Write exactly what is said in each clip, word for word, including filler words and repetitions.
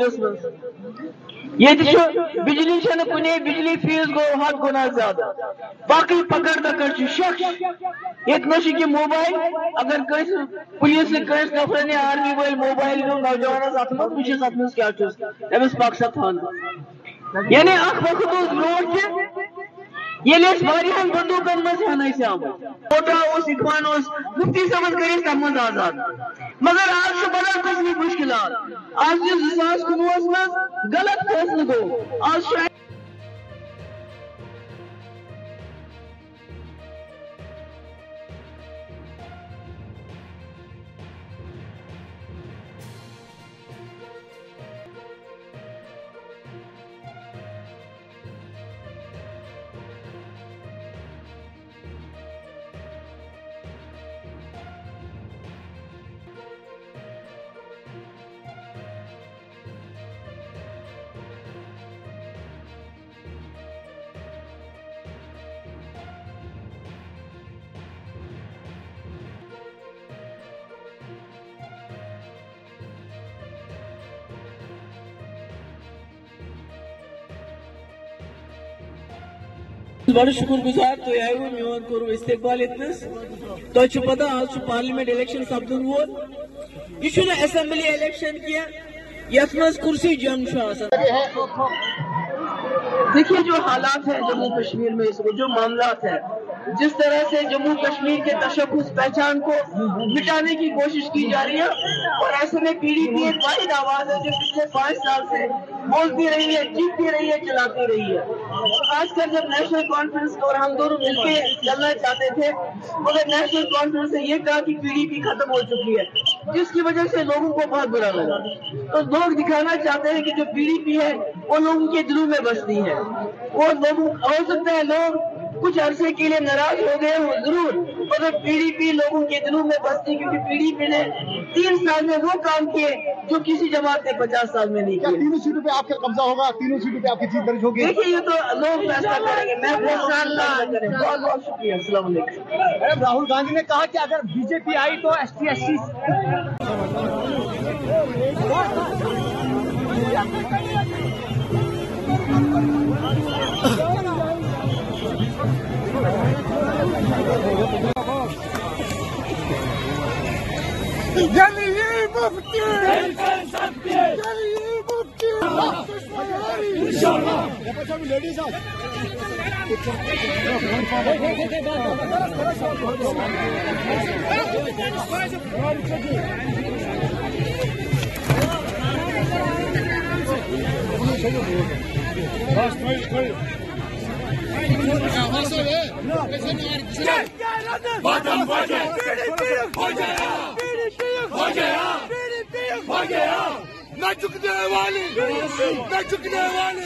یہ بجلی کنے بجلی فیس گو حد گنا زیادہ باقی پکڑ تکڑ شخص یہ کہ موبائل اگر کس پولیس کس نفر آرمی ول موبائل دو نوجوانس ات مز بس ات مز کیا امس پاکسا تھانا یعنی اخ وقت برو یہ بندوقن مز ہن آمت کوٹا اقبان مفتی صاحب کر تر مز آزاد مگر آج بڑا قسم مشکلات آج زٕ ساس کُنوُہ مز غلط فیصلہ گو آج بڑا شکر گزار تو آئیو میون کرو استقبال اتنس تو پتہ آج پارلیمنٹ الیکشن سپدن وول یہ اسمبلی الیکشن کیا یت مز کرسی جنگ دیکھیے جو حالات ہیں جموں کشمیر میں اس کو جو معاملات ہیں جس طرح سے جموں کشمیر کے تشخص پہچان کو مٹانے کی کوشش کی جا رہی ہے اور ایسے میں پی ڈی پی ایک واحد آواز ہے جو پچھلے پانچ سال سے بولتی رہی ہے جیتتی رہی ہے چلاتی رہی ہے خاص کر جب نیشنل کانفرنس اور ہم دونوں مل کے چلنا چاہتے تھے مگر نیشنل کانفرنس نے یہ کہا کہ پی ڈی پی ختم ہو چکی ہے جس کی وجہ سے لوگوں کو بہت برا لگا تو لوگ دکھانا چاہتے ہیں کہ جو پی ڈی پی ہے وہ لوگوں کے دلوں میں بستی ہے وہ لوگوں ہو سکتا ہے لوگ کچھ عرصے کے لیے ناراض ہو گئے ہوں ضرور مگر پی ڈی پی لوگوں کے دلوں میں بستی کیونکہ پی ڈی پی نے تین سال میں وہ کام کیے جو کسی جماعت نے پچاس سال میں نہیں کیا تینوں سیٹوں پہ آپ کا قبضہ ہوگا تینوں سیٹوں پہ آپ کی جیت درج ہوگی دیکھیے یہ تو لوگ فیصلہ کریں گے میں بہت بہت شکریہ السلام علیکم راہل گاندھی نے کہا کہ اگر بی جے پی آئی تو S T S C ladies نہ چکنے والی نہ چکنے والی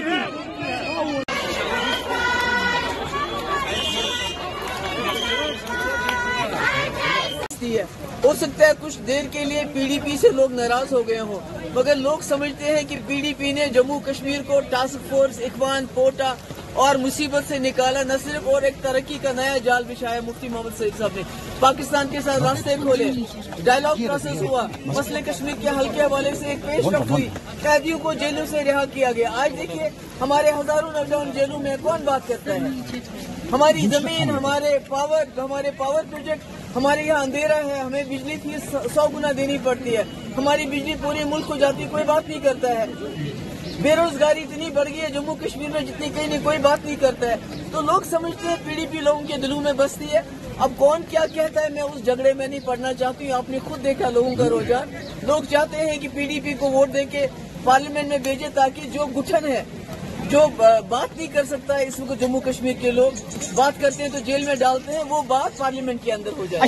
ہو سکتا ہے کچھ دیر کے لیے پی ڈی پی سے لوگ ناراض ہو گئے ہوں مگر لوگ سمجھتے ہیں کہ پی ڈی پی نے جموں کشمیر کو ٹاسک فورس اخوان پوٹا اور مصیبت سے نکالا نہ صرف اور ایک ترقی کا نیا جال بچھایا مفتی محمد سعید صاحب نے پاکستان کے ساتھ راستے کھولے ڈائلاگ پروسیس ہوا مسئلہ کشمیر کے حل کے حوالے سے ایک پیش رفت ہوئی قیدیوں کو جیلوں سے رہا کیا گیا آج دیکھیے ہمارے ہزاروں نوجوان جیلوں میں کون بات کرتا ہے ہماری زمین ہمارے پاور ہمارے پاور پروجیکٹ ہمارے یہاں اندھیرا ہے ہمیں بجلی فیس سو گنا دینی پڑتی ہے ہماری بجلی پورے ملک کو جاتی کوئی بات نہیں کرتا ہے بے روزگاری اتنی بڑھ گئی ہے جموں کشمیر میں جتنی کہیں نہیں کوئی بات نہیں کرتا ہے تو لوگ سمجھتے ہیں پی ڈی پی لوگوں کے دلوں میں بستی ہے اب کون کیا کہتا ہے میں اس جھگڑے میں نہیں پڑنا چاہتی ہوں آپ نے خود دیکھا لوگوں کا رجحان لوگ چاہتے ہیں کہ پی ڈی پی کو ووٹ دے کے پارلیمنٹ میں بھیجے تاکہ جو گٹھن ہے جو بات نہیں کر سکتا ہے اس وقت جموں کشمیر کے لوگ بات کرتے ہیں تو جیل میں ڈالتے ہیں وہ بات پارلیمنٹ کے اندر ہو جائے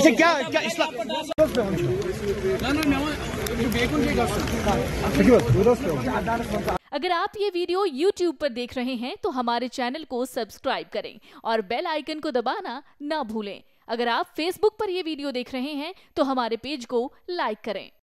اگر آپ یہ ویڈیو یوٹیوب پر دیکھ رہے ہیں تو ہمارے چینل کو سبسکرائب کریں اور بیل آئیکن کو دبانا نہ بھولیں اگر آپ فیس بک پر یہ ویڈیو دیکھ رہے ہیں تو ہمارے پیج کو لائک کریں